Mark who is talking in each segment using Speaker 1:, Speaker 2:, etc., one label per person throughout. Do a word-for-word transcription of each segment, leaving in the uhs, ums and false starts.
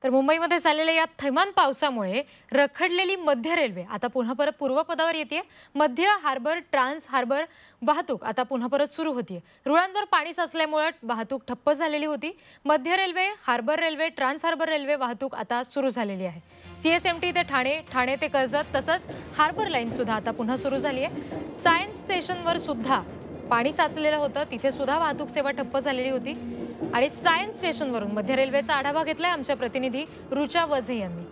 Speaker 1: तर मुंबईमध्ये झालेल्या या थैमान पावसामुळे रखडलेली मध्य रेल्वे आता पुन्हा परत पूर्वपदावर येते। मध्य हार्बर ट्रान्स हार्बर वाहतूक आता पुन्हा परत सुरू होते। रुळांवर पाणी साचल्यामुळे वाहतूक ठप्प झालेली होती। मध्य railway, harbour railway, trans harbour railway वाहतूक आता सुरू झालेली आहे। सीएसएमटी ते ठाणे, ठाणे ते कर्जत तसंच हार्बर लाईन सुद्धा आता पुन्हा सुरू झाली आहे। सायन्स स्टेशनवर सुद्धा पाणी साचलेलं होतं, तिथे सुद्धा वाहतूक सेवा ठप्प झालेली होती। आणि सायन्स स्टेशनवरून मध्य रेल्वेचा आढावा घेतलाय आमच्या प्रतिनिधी रुचा वझे यांनी।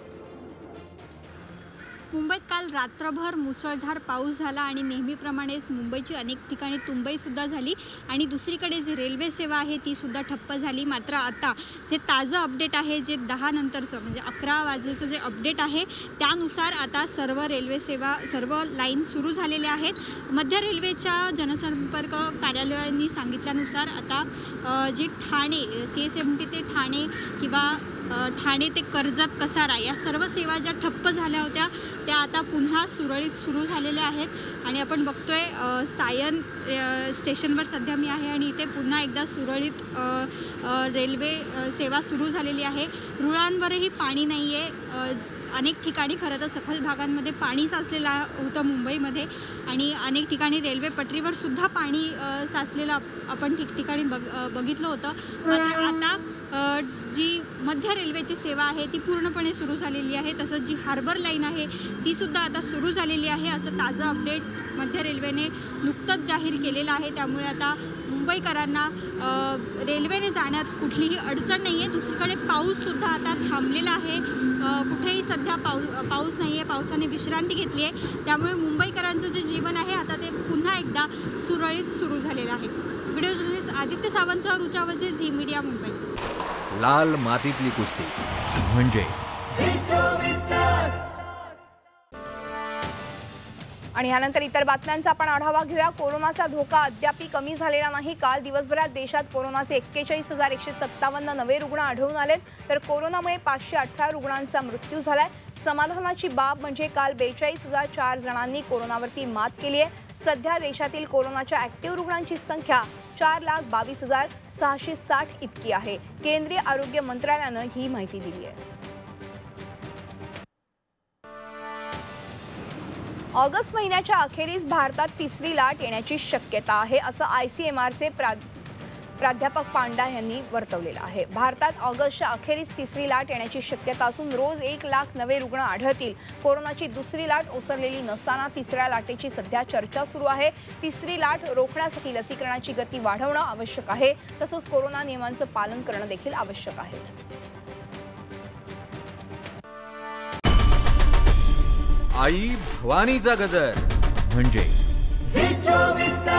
Speaker 2: मुंबईत काल रात्रभर मुसळधार पाऊस झाला आणि नेहमीप्रमाणेच मुंबईची अनेक ठिकाणी तुंबई सुद्धा झाली आणि दुसरीकडे जी रेल्वे सेवा आहे ती सुद्धा ठप्प झाली। मात्र आता जे ताजं अपडेट आहे, जे दहा नंतरचं म्हणजे अकरा वाजेचं जे अपडेट आहे त्यानुसार आता सर्व रेल्वे सेवा सर्व लाईन सुरू झालेल्या आहेत। मध्य रेल्वेच्या जनसंपर्क कार्यालयांनी सांगितल्यानुसार आता जी Thane C S M T ते ठाणे किंवा ठाणे ते कर्जत कसारा या सर्व सेवा ज्या ठप्प झाल्या होत्या त्या आता पुन्हा सुरळीत सुरू झालेल्या आहेत। आणि आपण बघतोय सायन स्टेशनवर सध्या मी आहे आणि इथे पुन्हा एकदा सुरळीत रेल्वे सेवा सुरू झालेली आहे। रुळांवरही पाणी नाही आहे। अनेक ठिकाणी खरं तर सखल भागांमध्ये पाणी साचलेलं होतं मुंबईमध्ये आणि अनेक ठिकाणी रेल्वे पटरीवर सुद्धा पाणी साचलेलं आपण ठिकठिकाणी बघ बघितलं होतं। मात्र आता जी मध्य रेल्वेची सेवा आहे ती पूर्णपणे सुरू झालेली आहे। तसंच जी हार्बर लाईन आहे ती सुद्धा आता सुरू झालेली आहे, असं ताजं अपडेट मध्य रेल्वेने नुकतंच जाहीर केलेलं आहे। त्यामुळे आता मुंबईकरांना रेल्वेने जाण्यात कुठलीही अडचण नाही आहे। दुसरीकडे पाऊससुद्धा आता थांबलेला आहे, कुठेही सध्या पाऊस पाऊस नाही आहे, पावसाने विश्रांती घेतली आहे। त्यामुळे मुंबईकरांचं जे जीवन आहे आता ते पुन्हा एकदा सुरळीत सुरू झालेलं आहे। व्हिडिओ जर्नलिस्ट आदित्य सावंतसह रुचा वझे, झी मीडिया, मुंबई।
Speaker 3: लाल मातीतली कुस्ती म्हणजे
Speaker 4: आणि यानंतर इतर बातम्यांचा आपण आढावा घेऊया। कोरोनाचा धोका अद्याप कमी झालेला नाही। काल दिवसभरात देशात कोरोनाचे एक्केचाळीस हजार एकशे सत्तावन्न नवे रुग्ण आढळून आलेत, तर कोरोनामुळे पाचशे अठरा रुग्णांचा मृत्यू झालाय। समाधानाची बाब म्हणजे काल बेचाळीस हजार चार जणांनी कोरोनावरती मात केली आहे। सध्या देशातील कोरोनाच्या ॲक्टिव्ह रुग्णांची संख्या चार लाख बावीस हजार सहाशे साठ इतकी आहे। केंद्रीय आरोग्य मंत्रालयानं ही माहिती दिली आहे। ऑगस्ट महिन्याच्या अखेरीस भारतात तिसरी लाट येण्याची शक्यता आहे, असं आय सी एम आरचे प्रा प्राध्यापक पांडा यांनी वर्तवलेलं आहे। भारतात ऑगस्टच्या अखेरीस तिसरी लाट येण्याची शक्यता असून रोज एक लाख नवे रुग्ण आढळतील। कोरोनाची दुसरी लाट ओसरलेली नसताना तिसऱ्या लाटेची सध्या चर्चा सुरू आहे। तिसरी लाट रोखण्यासाठी लसीकरणाची गती वाढवणं आवश्यक आहे, तसंच कोरोना नियमांचं पालन करणं देखील आवश्यक आहे।
Speaker 3: आई भवानीचा गजर म्हणजे